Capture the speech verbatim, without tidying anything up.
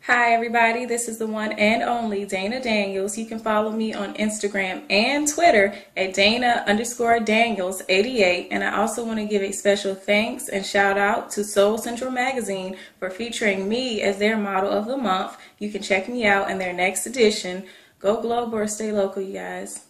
Hi everybody, this is the one and only Dana Daniels. You can follow me on Instagram and Twitter at Dana underscore Daniels eighty-eight. And I also want to give a special thanks and shout out to Soul Central Magazine for featuring me as their model of the month. You can check me out in their next edition. Go global or stay local, you guys.